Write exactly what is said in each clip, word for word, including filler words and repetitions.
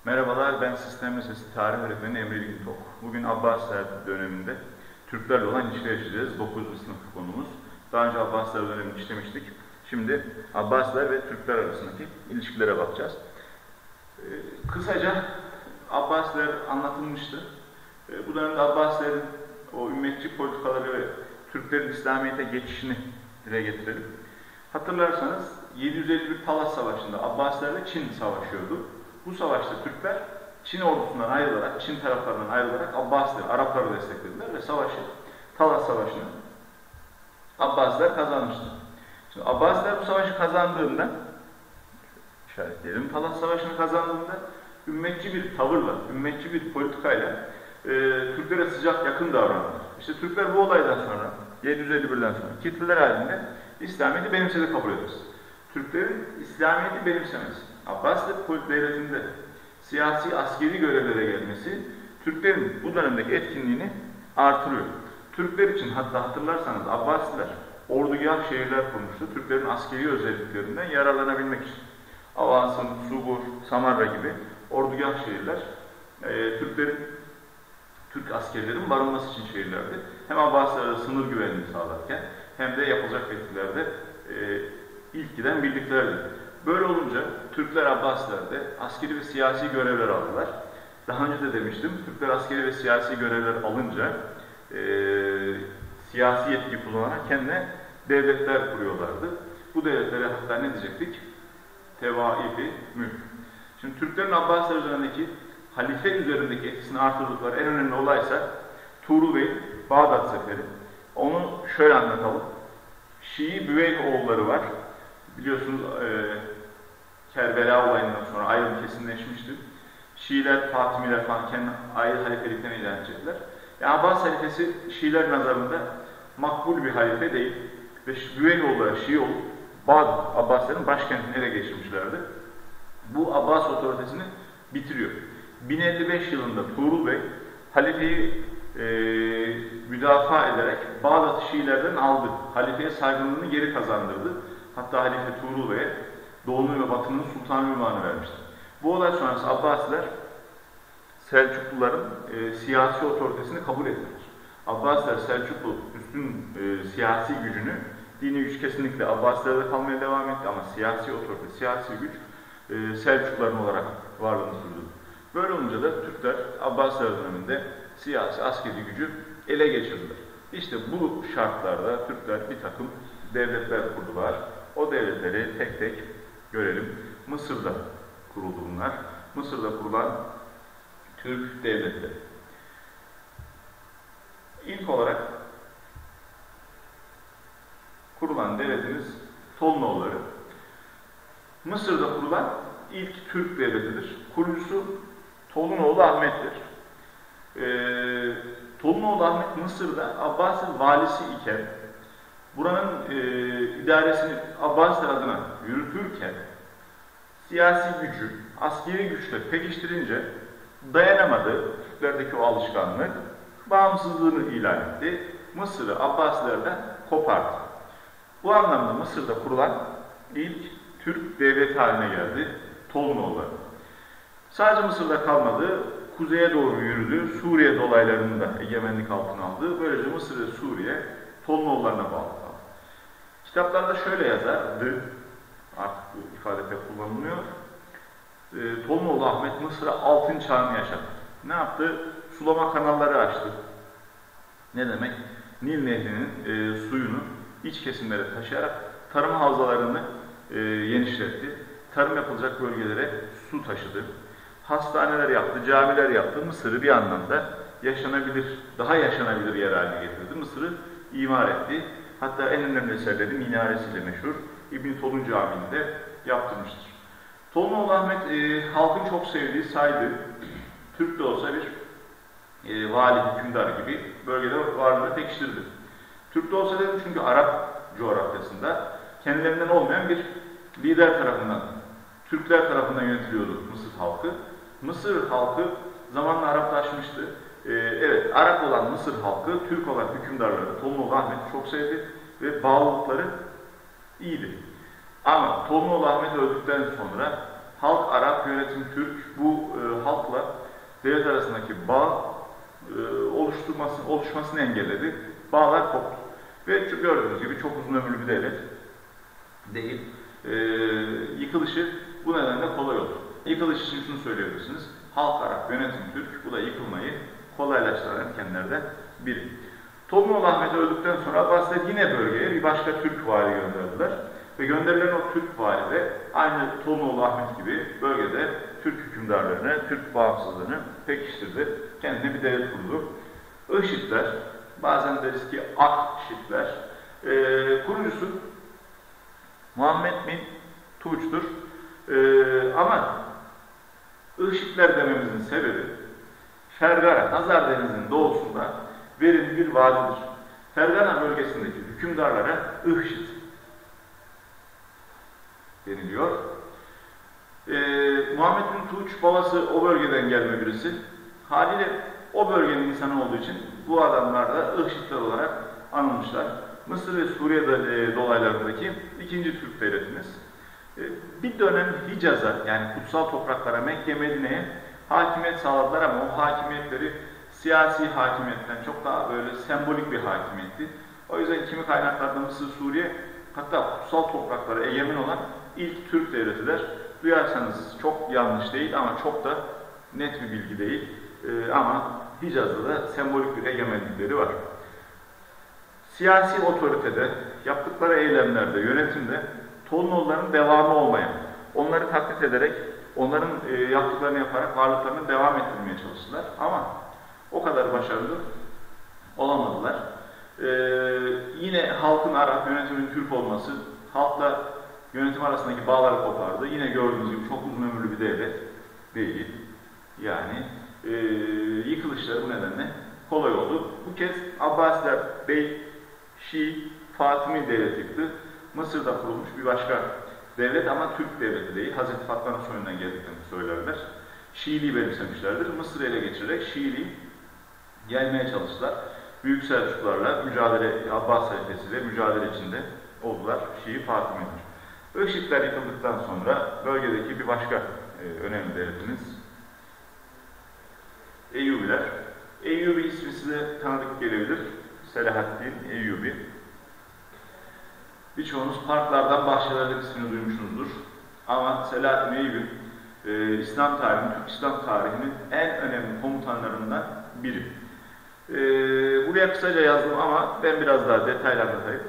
Merhabalar, ben Sistem Lisesi Tarih Öğretmeni Emre Güntok. Bugün Abbasiler döneminde Türklerle olan ilişkiler işleyeceğiz. dokuzuncu sınıf konumuz. Daha önce Abbasiler dönemini işlemiştik. Şimdi Abbasiler ve Türkler arasındaki ilişkilere bakacağız. Ee, kısaca Abbasiler anlatılmıştı. Ee, bu dönemde Abbasilerin o ümmetçi politikaları ve Türklerin İslamiyet'e geçişini dile getirelim. Hatırlarsanız yedi yüz elli bir Talas Savaşı'nda Abbasilerle Çin savaşıyordu. Bu savaşta Türkler Çin ordusundan ayrılarak, Çin taraflarından ayrılarak Abbasiler, Arapları desteklediler ve savaşı, Talas Savaşı'nı Abbasiler kazanmıştı. Şimdi Abbasiler bu savaşı kazandığında, işaretleyelim, Talas Savaşı'nı kazandığında ümmetçi bir tavırla, ümmetçi bir politikayla e, Türklere sıcak, yakın davrandılar. İşte Türkler bu olaydan sonra, yedi yüz elli birden sonra kitleler halinde İslamiyet'i benimsedi, kabul ederiz. Türklerin İslamiyet'i benimsemesi, Abbasiler devletinde siyasi, askeri görevlere gelmesi Türklerin bu dönemdeki etkinliğini artırıyor. Türkler için hatta hatırlarsanız Abbasiler ordugah şehirler kurmuştu. Türklerin askeri özelliklerinden yararlanabilmek için. Avansın, Subur, Samarra gibi ordugah şehirler e, Türklerin, Türk askerlerin barınması için şehirlerdi. Hem Abbasiler'e sınır güvenliği sağlarken hem de yapılacak fethihlerde e, ilk giden birliklerdi. Böyle olunca Türkler Abbasiler'de askeri ve siyasi görevler aldılar. Daha önce de demiştim, Türkler askeri ve siyasi görevler alınca e, siyasi yetki kullanarak kendine devletler kuruyorlardı. Bu devletlere hatta ne diyecektik? Tevaifi mülk. Şimdi Türklerin Abbasiler üzerindeki halife üzerindeki etkisini artırdıkları en önemli olaysa Tuğrul Bey'in Bağdat Seferi. Onu şöyle anlatalım. Şii Büveyh oğulları var. Biliyorsunuz e, Kerbela olayından sonra ayrım kesinleşmişti. Şiiler, Fatimiler falan kendi ayrı halifeliklerini ilan edecekler. Yani Abbas halifesi Şiiler nazarında makbul bir halife değil. Ve Büveyhoğulları Şii olup Bağdat, Abbasilerin başkentini ele geçirmişlerdi. Bu Abbas otoritesini bitiriyor. bin elli beş yılında Tuğrul Bey halifeyi e, müdafaa ederek Bağdat'ı Şiilerden aldı. Halifeye saygınlığını geri kazandırdı. Hatta Halife Tuğrul Bey'e Doğu'nun ve Batı'nın sultanı ünvanı vermiştir. Bu olay sonrası Abbasiler Selçukluların e, siyasi otoritesini kabul ettiler. Abbasiler Selçuklu üstün e, siyasi gücünü, dini güç kesinlikle Abbasilerde kalmaya devam etti ama siyasi otorite, siyasi güç e, Selçukluların olarak varlığını sürdürdü. Böyle olunca da Türkler Abbasiler döneminde siyasi, askeri gücü ele geçirdiler. İşte bu şartlarda Türkler bir takım devletler kurdular. O devletleri tek tek görelim. Mısır'da kuruldu bunlar. Mısır'da kurulan Türk devletleri. İlk olarak kurulan devletimiz Tolunoğulları. Mısır'da kurulan ilk Türk devletidir. Kurucusu Tolunoğlu Ahmet'tir. Ee, Tolunoğlu Ahmet Mısır'da Abbasi valisi iken buranın e, idaresini Abbasiler adına yürütürken siyasi gücü, askeri güçle pekiştirince dayanamadı Türklerdeki o alışkanlık, bağımsızlığını ilan etti. Mısır'ı Abbasilerden kopardı. Bu anlamda Mısır'da kurulan ilk Türk devleti haline geldi Tolunoğulları. Sadece Mısır'da kalmadı, kuzeye doğru yürüdü, Suriye dolaylarını da egemenlik altına aldı. Böylece Mısır ve Suriye Tolunoğullarına bağlı kaldı. Kitaplarda şöyle yazardı, artık bu ifade pek kullanılmıyor. E, Tolunoğlu Ahmet Mısır'a altın çağını yaşattı. Ne yaptı? Sulama kanalları açtı. Ne demek? Nil Nehri'nin e, suyunu iç kesimlere taşıyarak tarım havzalarını e, genişletti. Tarım yapılacak bölgelere su taşıdı. Hastaneler yaptı, camiler yaptı. Mısır'ı bir anlamda yaşanabilir, daha yaşanabilir yer haline getirdi. Mısır'ı imar etti. Hatta en önemli eserleri minaresiyle meşhur İbn Tolun Camii'nde yaptırmıştır. Tolunoğlu Ahmet e, halkın çok sevdiği, saydığı, Türk de olsa bir e, vali, hükümdar gibi bölgede varlığını pekiştirdi. Türk de olsa dedim çünkü Arap coğrafyasında kendilerinden olmayan bir lider tarafından, Türkler tarafından yönetiliyordu Mısır halkı. Mısır halkı zamanla Araplaşmıştı. Ee, evet, Arap olan Mısır halkı, Türk olan hükümdarları Tolunoğlu Ahmet'i çok sevdi ve bağlılıkları iyiydi. Ama Tolunoğlu Ahmet öldükten sonra halk Arap, yönetim Türk, bu e, halkla devlet arasındaki bağ e, oluşturması, oluşmasını engelledi. Bağlar koptu. Ve gördüğünüz gibi çok uzun ömürlü bir devlet değil. E, yıkılışı bu nedenle kolay oldu. Yıkılış için şunu söyleyebilirsiniz. Halk Arap, yönetim Türk, bu da yıkılmayı kolaylaştıran etkenlerden biri. Tomnoğlu Ahmet öldükten sonra Abbasiler yine bölgeye bir başka Türk vali gönderdiler. Ve gönderilen o Türk vali de aynı Tomnoğlu Ahmet gibi bölgede Türk hükümdarlarını, Türk bağımsızlığını pekiştirdi. Kendine bir devlet kurdu. IŞİD'ler, bazen deriz ki Ak-şitler, e, kurucusu Muhammed bin Tuğç'tur. E, ama IŞİD'ler dememizin sebebi Fergana, Hazar Denizi'nin doğusunda verimli bir vadidir. Fergana bölgesindeki hükümdarlara IŞİD deniliyor. Ee, Muhammed bin Tuğç babası o bölgeden gelme birisi. Haliyle o bölgenin insanı olduğu için bu adamlar da IŞİD'ler olarak anılmışlar. Mısır ve Suriye'de e, dolaylarındaki ikinci Türk devletimiz. E, bir dönem Hicaz'a, yani kutsal topraklara, Mekke, Medine'ye hakimiyet sağladılar ama o hakimiyetleri siyasi hakimiyetten çok daha böyle sembolik bir hakimiyetti. O yüzden kimi kaynaklarda Mısır, Suriye, hatta kutsal topraklara egemen olan ilk Türk devletidir. Duyarsanız çok yanlış değil ama çok da net bir bilgi değil. Ee, ama Hicaz'da da sembolik bir egemenlikleri var. Siyasi otoritede, yaptıkları eylemlerde, yönetimde Tomnoğulların devamı olmayan, onları taklit ederek, onların e, yaptıklarını yaparak varlıklarını devam ettirmeye çalıştılar. Ama o kadar başarılı olamadılar. Ee, yine halkın Arap, yönetimin Türk olması, halkla yönetim arasındaki bağları kopardı. Yine gördüğünüz gibi çok uzun ömürlü bir devlet değil. Yani e, yıkılışları bu nedenle kolay oldu. Bu kez Abbasiler Bey, Şii, Fatimi devlet yıktı. Mısır'da kurulmuş bir başka devlet ama Türk devleti değil. Hazreti Fatma'nın soyundan geldiklerini söylerler. Şiiliği benimsemişlerdir. Mısır'ı ele geçirerek Şiiliği gelmeye çalıştılar. Büyük Selçuklarla mücadele, Abbas halifesiyle mücadele içinde oldular. Şii Fatimi'dir. IŞİD'ler yıkıldıktan sonra bölgedeki bir başka e, önemli devletimiz Eyyubiler. Eyyubi ismi size tanıdık gelebilir. Selahaddin Eyyubi. Birçoğunuz parklardan, bahçelerde ismini duymuşsunuzdur. Ama Selahaddin Eyyubi e, İslam tarihinin, Türk İslam tarihinin en önemli komutanlarından biri. E, buraya kısaca yazdım ama ben biraz daha detaylı anlatayım.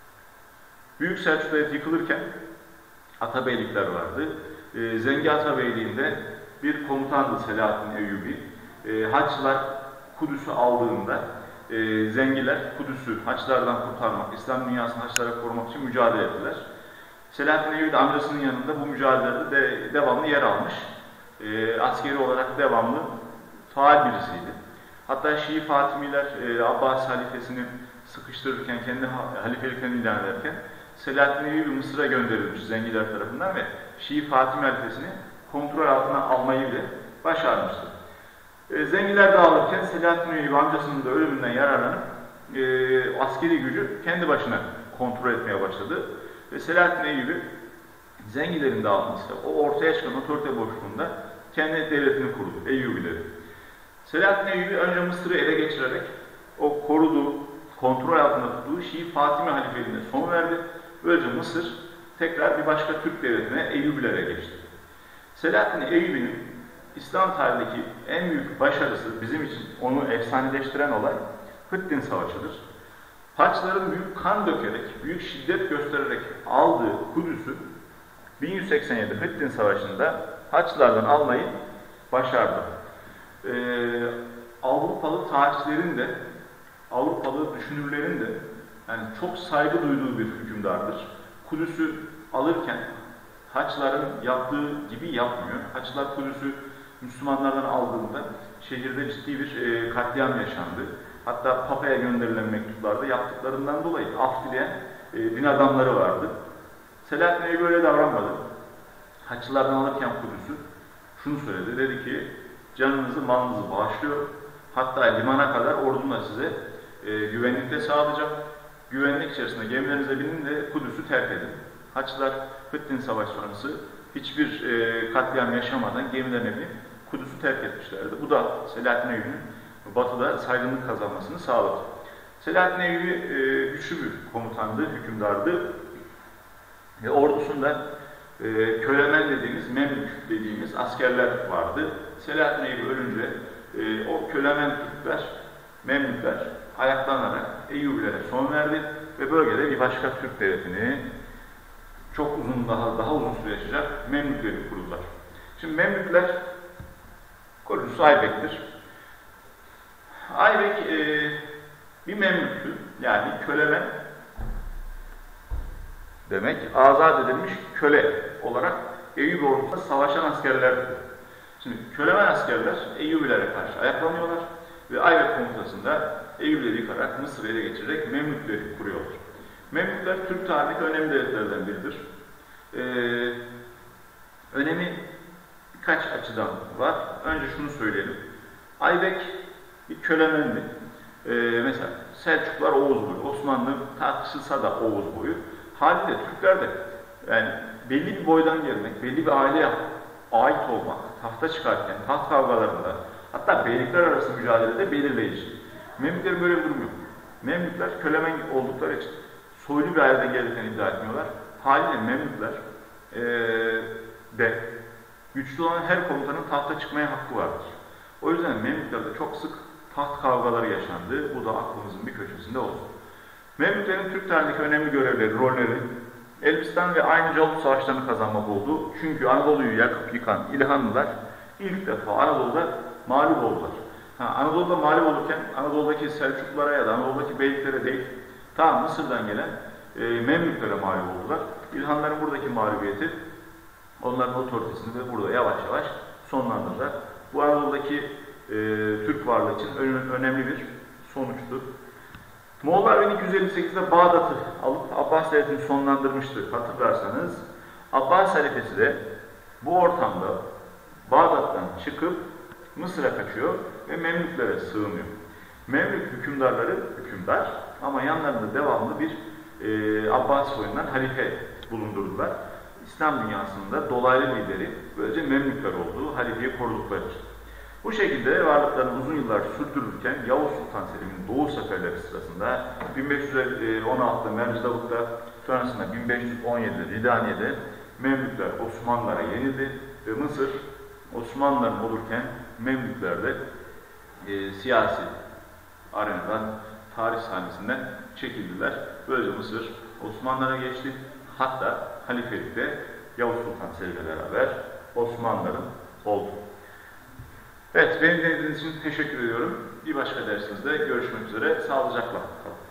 Büyük Selçuk Devleti yıkılırken atabeylikler vardı. E, Zengi Atabeyliğinde bir komutandı Selahaddin Eyyubi. E, Haçlılar Kudüs'ü aldığında e, Zengiler Kudüs'ü Haçlılardan kurtarmak, İslam dünyasını Haçlılara korumak için mücadele ettiler. Selahaddin Eyyubi de amcasının yanında bu mücadelede de devamlı yer almış. E, askeri olarak devamlı faal birisiydi. Hatta Şii Fatimiler e, Abbas halifesini sıkıştırırken, kendi halifeliklerini ilan ederken Selahaddin Eyyubi Mısır'a gönderilmiş Zengiler tarafından ve Şii Fatimi halifesini kontrol altına almayı bile başarmıştı. E, Zengiler dağılırken Selahaddin Eyyubi amcasının da ölümünden yararlanıp e, askeri gücü kendi başına kontrol etmeye başladı. Ve Selahaddin Eyyubi Zengilerin dağılmasıyla o ortaya çıkan otorite boşluğunda kendi devletini kurdu, Eyyubileri. Selahaddin Eyyubi önce Mısır'ı ele geçirerek o koruduğu, kontrol altında tuttuğu Şii Fatimi halifeliğine son verdi. Böylece Mısır tekrar bir başka Türk devletine Eyyubilere geçti. Selahaddin Eyyubi'nin İslam tarihindeki en büyük başarısı, bizim için onu efsaneleştiren olay Hıttin Savaşı'dır. Haçlıların büyük kan dökerek, büyük şiddet göstererek aldığı Kudüs'ü bin yüz seksen yedi Hıttin Savaşı'nda Haçlılardan almayı başardı. Ee, Avrupalı tarihçilerin de, Avrupalı düşünürlerin de yani çok saygı duyduğu bir hükümdardır. Kudüs'ü alırken Haçlıların yaptığı gibi yapmıyor. Haçlılar Kudüs'ü Müslümanlardan aldığında şehirde ciddi bir e, katliam yaşandı. Hatta Papa'ya gönderilen mektuplarda yaptıklarından dolayı af dileyen e, din adamları vardı. Selahaddin Eyyubi böyle davranmadı. Haçlılardan alırken Kudüs'ü şunu söyledi. Dedi ki canınızı, malınızı bağışlıyor. Hatta limana kadar ordumla size e, güvenlikte sağlayacak. Güvenlik içerisinde gemilerinize binin de Kudüs'ü terk edin. Haçlılar Hıttin Savaşı sonrası hiçbir e, katliam yaşamadan gemilerine binip Kudüs'ü terk etmişlerdi. Bu da Selahaddin Eyyubi'nin batıda saygınlık kazanmasını sağladı. Selahaddin Eyyubi e, güçlü bir komutandı, hükümdardı. Ve ordusunda e, kölemen dediğimiz, Memlük dediğimiz askerler vardı. Selahaddin Eyyubi ölünce e, o kölemen Türkler, Memlükler ayaklanarak Eyyubilere son verdi ve bölgede bir başka Türk devletini çok uzun, daha daha uzun süre yaşayacak Memlükleri kurdular. Şimdi Memlükler kurucusu Aybek'tir. Aybek e, bir Memlüktü, yani kölemen demek, azat edilmiş köle olarak Eyyubi ordusunda savaşan askerlerdi. Şimdi kölemen askerler Eyyubilere karşı ayaklanıyorlar ve Aybek komutasında Eyyubileri yıkarak Mısır'ı ele geçirerek Memlükleri kuruyorlar. Memlükler Türk tarihindeki önemli devletlerden biridir. Ee, önemi birkaç açıdan var. Önce şunu söyleyelim. Aybek bir kölemendi. Ee, mesela Selçuklular Oğuz boyu, Osmanlı tartışılsa da Oğuz boyu. Haliyle Türkler de yani belli bir boydan gelmek, belli bir aileye ait olmak, tahta çıkarken, taht kavgalarında, hatta beylikler arası mücadelede belirleyici. Memlüklerin böyle bir durum yok. Memlükler kölemen oldukları için soylu bir aileden geldiklerini iddia etmiyorlar. Haliyle Memlükler ee, de güçlü olan her komutanın tahta çıkmaya hakkı vardır. O yüzden Memlüklerde çok sık taht kavgaları yaşandı. Bu da aklımızın bir köşesinde olsun. Memlüklerin Türk tarihindeki önemli görevleri, rolleri, Elbistan ve aynı Calut savaşlarını kazanmak oldu. Çünkü Anadolu'yu yakıp yıkan İlhanlılar ilk defa Anadolu'da mağlup oldular. Ha, Anadolu'da mağlup olurken Anadolu'daki Selçuklulara ya da Anadolu'daki beyliklere değil, ta Mısır'dan gelen e, Memlüklere mağlup oldular. İlhanların buradaki mağlubiyeti onların otoritesini de burada yavaş yavaş sonlandırdılar. Bu Anadolu'daki e, Türk varlığı için önemli bir sonuçtu. Moğollar bin iki yüz elli sekizde Bağdat'ı alıp Abbas devletini sonlandırmıştı hatırlarsanız. Abbas halifesi de bu ortamda Bağdat'tan çıkıp Mısır'a kaçıyor ve Memlüklere sığınıyor. Memlük hükümdarları hükümdar ama yanlarında devamlı bir e, Abbas soyundan halife bulundurdular. İslam dünyasında dolaylı lideri böylece Memlükler olduğu, halifeyi korudukları için. Bu şekilde varlıklarını uzun yıllar sürdürürken Yavuz Sultan Selim'in Doğu seferleri sırasında bin beş yüz on altıda Mercedavuk'ta, sonrasında bin beş yüz on yedide Ridaniye'de Memlükler Osmanlılara yenildi ve Mısır Osmanlıların olurken Memlükler de e, siyasi arenadan, tarih sahnesinden çekildiler. Böylece Mısır Osmanlılara geçti. Hatta halifelikte Yavuz Sultan Selim'le beraber Osmanlıların oldu. Evet, beni dinlediğiniz için teşekkür ediyorum. Bir başka dersimizde görüşmek üzere. Sağlıcakla kalın.